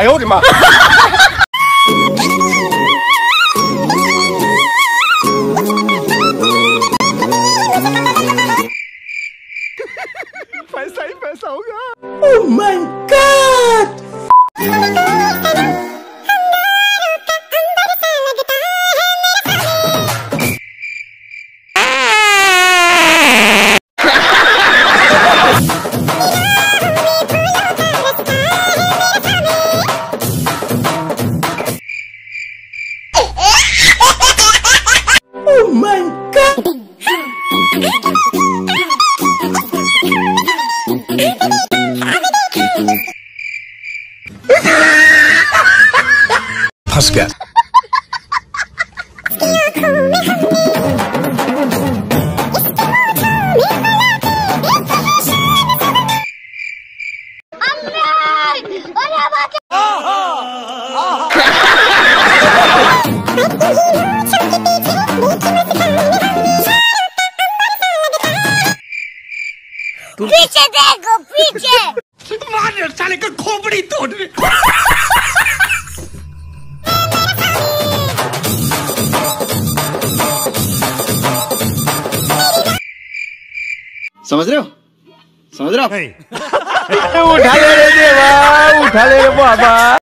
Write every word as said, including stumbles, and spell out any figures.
哎呦我的妈！पैसा ही पैसा होगा। Oh my God! Oh my God! फंस गया। पीछे देखो पीछे मार साले का खोपड़ी तोड़ दे। समझ रहे हो समझ रहे हो उठा ले रे देवा उठा ले रे बाबा।